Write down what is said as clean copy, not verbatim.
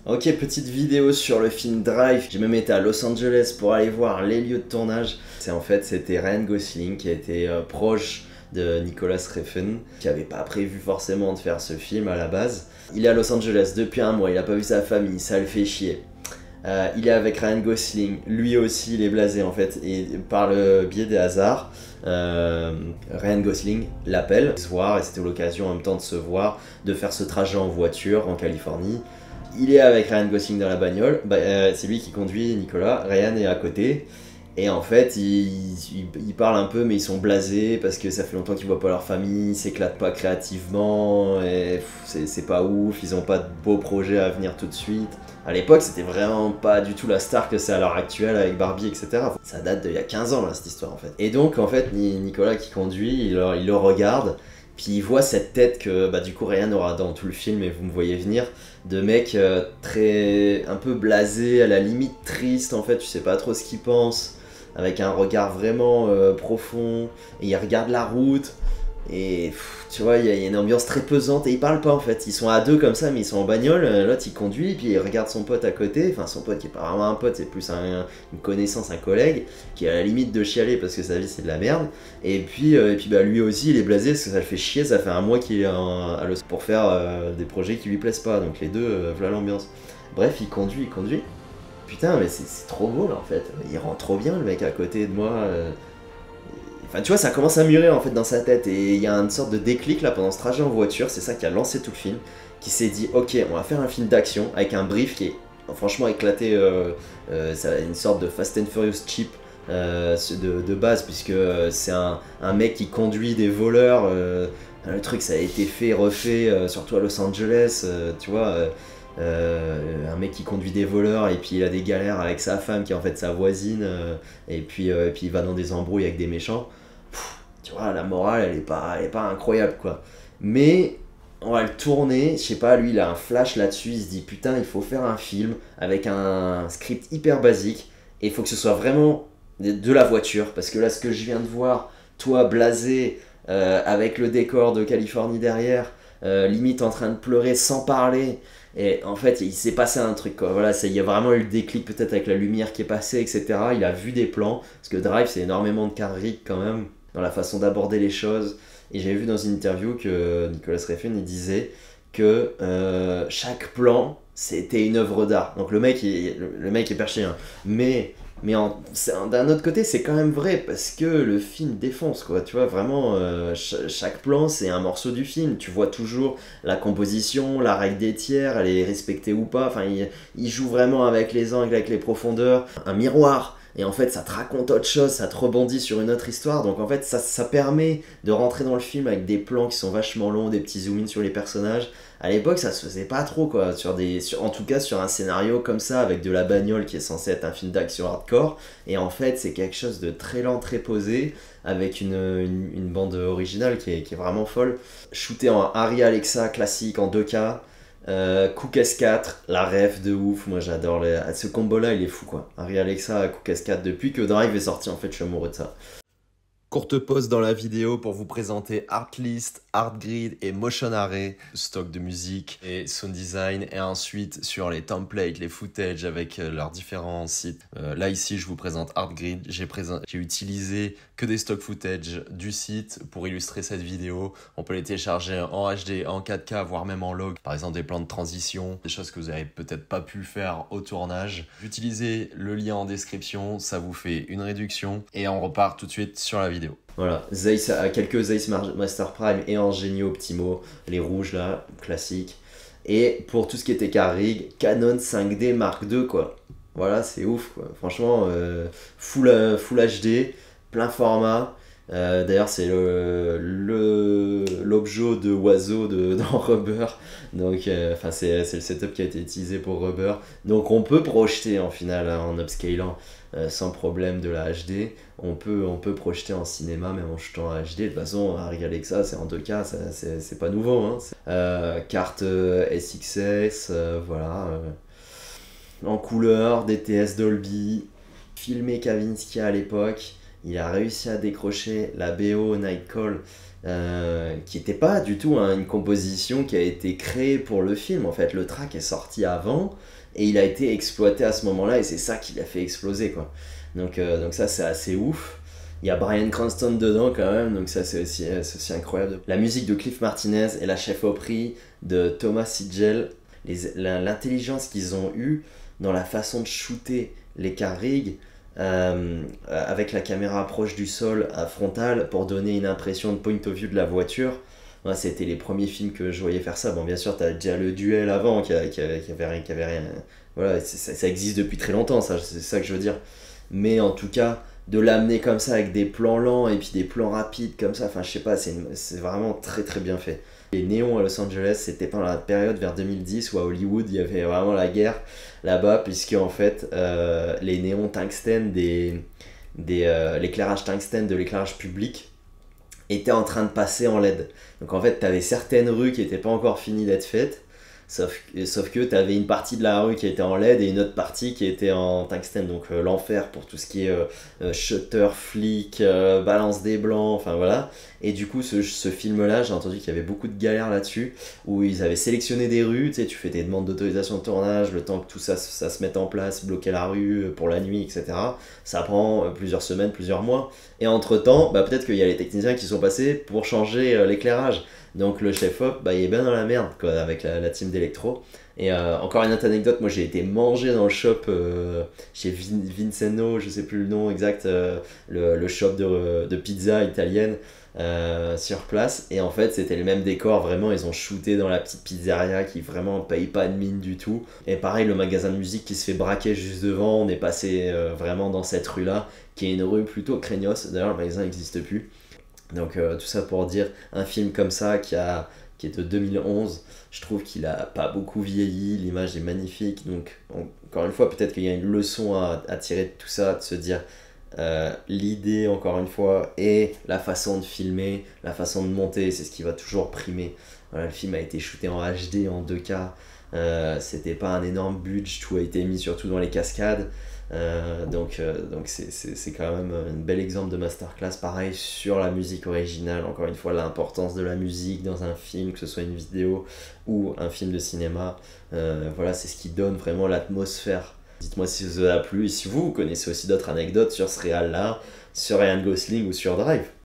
Ok, petite vidéo sur le film Drive. J'ai même été à Los Angeles pour aller voir les lieux de tournage. C'était Ryan Gosling qui a été proche de Nicolas Refn, qui avait pas prévu forcément de faire ce film à la base. Il est à Los Angeles depuis un mois, il a pas vu sa famille, ça le fait chier. Il est avec Ryan Gosling, lui aussi il est blasé en fait, et par le biais des hasards, Ryan Gosling l'appelle ce soir, et c'était l'occasion en même temps de se voir, de faire ce trajet en voiture en Californie. Il est avec Ryan Gosling dans la bagnole, c'est lui qui conduit Nicolas, Ryan est à côté. Et en fait, ils parlent un peu, mais ils sont blasés parce que ça fait longtemps qu'ils voient pas leur famille, ils s'éclatent pas créativement, et c'est pas ouf, ils ont pas de beaux projets à venir tout de suite. À l'époque, c'était vraiment pas du tout la star que c'est à l'heure actuelle avec Barbie, etc. Ça date d'il y a 15 ans, là, cette histoire, en fait. Et donc, en fait, Nicolas qui conduit, il le regarde, puis il voit cette tête que, du coup, Ryan aura dans tout le film, et vous me voyez venir, de mec un peu blasé, à la limite triste, en fait, tu sais pas trop ce qu'il pense, avec un regard vraiment profond, et il regarde la route, et tu vois, il y a une ambiance très pesante, et ils parlent pas en fait, ils sont à deux comme ça, mais ils sont en bagnole, l'autre il conduit, puis il regarde son pote à côté, enfin son pote qui est pas vraiment un pote, c'est plus une connaissance, un collègue, qui est à la limite de chialer parce que sa vie c'est de la merde, et puis lui aussi il est blasé parce que ça le fait chier, ça fait un mois qu'il est à Los pour faire des projets qui lui plaisent pas, donc les deux, voilà l'ambiance. Bref, il conduit. Putain, mais c'est trop beau là en fait. Il rend trop bien le mec à côté de moi. Enfin, tu vois, ça commence à mûrir en fait dans sa tête. Et il y a une sorte de déclic là pendant ce trajet en voiture. C'est ça qui a lancé tout le film. Qui s'est dit, ok, on va faire un film d'action avec un brief qui est franchement éclaté. Ça, une sorte de Fast and Furious cheap de base, puisque c'est un mec qui conduit des voleurs. Le truc, ça a été fait, refait, surtout à Los Angeles, tu vois. Un mec qui conduit des voleurs et puis il a des galères avec sa femme qui est en fait sa voisine, et puis il va dans des embrouilles avec des méchants. Tu vois, la morale elle est pas incroyable quoi. Mais on va le tourner, je sais pas, lui il a un flash là-dessus, il se dit putain il faut faire un film avec un script hyper basique et il faut que ce soit vraiment de la voiture, parce que là ce que je viens de voir, toi blasé, avec le décor de Californie derrière, limite en train de pleurer sans parler. Et en fait, il s'est passé un truc, quoi. Voilà, il y a vraiment eu le déclic, peut-être avec la lumière qui est passée, etc. Il a vu des plans, parce que Drive, c'est énormément de carrick quand même, dans la façon d'aborder les choses. Et j'avais vu dans une interview que Nicolas Refn il disait que chaque plan, c'était une œuvre d'art. Donc le mec est perché, hein. Mais d'un autre côté, c'est quand même vrai, parce que le film défonce, quoi. Tu vois, vraiment, chaque plan, c'est un morceau du film. Tu vois toujours la composition, la règle des tiers, elle est respectée ou pas. Enfin, il joue vraiment avec les angles, avec les profondeurs. Un miroir. Et en fait, ça te raconte autre chose, ça te rebondit sur une autre histoire. Donc en fait, ça permet de rentrer dans le film avec des plans qui sont vachement longs, des petits zoom-in sur les personnages. À l'époque, ça se faisait pas trop, quoi. En tout cas, sur un scénario comme ça, avec de la bagnole qui est censé être un film d'action hardcore. Et en fait, c'est quelque chose de très lent, très posé, avec une bande originale qui est vraiment folle. Shooté en Arri Alexa classique en 2K. Cook S4, la ref de ouf, moi j'adore ce combo là, il est fou quoi. Arri Alexa, Cook S4, depuis que Drive est sorti en fait, je suis amoureux de ça. Courte pause dans la vidéo pour vous présenter Artlist, Artgrid et Motion Array, stock de musique et sound design, et ensuite sur les templates, les footages avec leurs différents sites. Là ici je vous présente Artgrid, j'ai utilisé que des stock footage du site pour illustrer cette vidéo. On peut les télécharger en HD, en 4K, voire même en log, par exemple des plans de transition, des choses que vous n'avez peut-être pas pu faire au tournage. Utilisez le lien en description, ça vous fait une réduction, et on repart tout de suite sur la vidéo. Voilà, Zeiss, quelques Zeiss Master Prime et en génie optimaux, les rouges là, classiques. Et pour tout ce qui était rig, Canon 5D Mark II quoi. Voilà, c'est ouf quoi. Franchement, full HD, plein format. D'ailleurs, c'est l'objet de oiseau dans Rubber. Donc, c'est le setup qui a été utilisé pour Rubber. Donc, on peut projeter en final, hein, en upscalant, sans problème de la HD. On peut projeter en cinéma, même en jetant en HD. De toute façon, Arri Alexa, c'est en 2K, c'est pas nouveau. Hein. Carte SXS, voilà. En couleur, DTS Dolby, filmé Kavinsky à l'époque. il a réussi à décrocher la BO Night Call, qui n'était pas du tout une composition qui a été créée pour le film. En fait, le track est sorti avant et il a été exploité à ce moment-là et c'est ça qui l'a fait exploser, quoi. Donc ça, c'est assez ouf. Il y a Bryan Cranston dedans quand même, donc ça c'est aussi incroyable. La musique de Cliff Martinez et la chefferie de Thomas Sigel, l'intelligence qu'ils ont eue dans la façon de shooter les car rigs, avec la caméra proche du sol à frontal pour donner une impression de point of view de la voiture. Ouais, c'était les premiers films que je voyais faire ça. Bon, bien sûr, t'as déjà le duel avant qui avait rien. Voilà, ça existe depuis très longtemps, ça, c'est ça que je veux dire. Mais en tout cas, de l'amener comme ça avec des plans lents et puis des plans rapides comme ça, enfin, je sais pas, c'est vraiment très très bien fait. Les néons à Los Angeles, c'était pendant la période vers 2010 où à Hollywood il y avait vraiment la guerre là-bas, puisque en fait les néons tungstène l'éclairage tungstène de l'éclairage public était en train de passer en LED. Donc en fait, tu avais certaines rues qui n'étaient pas encore finies d'être faites, sauf que tu avais une partie de la rue qui était en LED et une autre partie qui était en tungstène. Donc l'enfer pour tout ce qui est shutter, flic, balance des blancs, enfin voilà. Et du coup, ce film-là, j'ai entendu qu'il y avait beaucoup de galères là-dessus, où ils avaient sélectionné des rues, tu sais, tu fais des demandes d'autorisation de tournage, le temps que tout ça se mette en place, bloquer la rue pour la nuit, etc. Ça prend plusieurs semaines, plusieurs mois. Et entre-temps, bah, peut-être qu'il y a les techniciens qui sont passés pour changer l'éclairage. Donc le chef-op, bah, il est bien dans la merde, quoi, avec la team d'Electro. Et encore une autre anecdote, moi j'ai été mangé dans le shop chez Vincenzo, je sais plus le nom exact, le shop de pizza italienne sur place. Et en fait, c'était le même décor, vraiment. Ils ont shooté dans la petite pizzeria qui vraiment paye pas de mine du tout. Et pareil, le magasin de musique qui se fait braquer juste devant. On est passé vraiment dans cette rue-là, qui est une rue plutôt craignos. D'ailleurs, le magasin n'existe plus. Donc, tout ça pour dire, un film comme ça qui est de 2011, je trouve qu'il a pas beaucoup vieilli, l'image est magnifique. Donc, encore une fois, peut-être qu'il y a une leçon à tirer de tout ça, de se dire l'idée, encore une fois, et la façon de filmer, la façon de monter, c'est ce qui va toujours primer. Voilà, le film a été shooté en HD, en 2K, c'était pas un énorme budget, tout a été mis surtout dans les cascades. Donc c'est quand même un bel exemple de masterclass, pareil sur la musique originale. Encore une fois, l'importance de la musique dans un film, que ce soit une vidéo ou un film de cinéma, voilà, c'est ce qui donne vraiment l'atmosphère. Dites-moi si ça vous a plu et si vous connaissez aussi d'autres anecdotes sur ce réal là, sur Ryan Gosling ou sur Drive.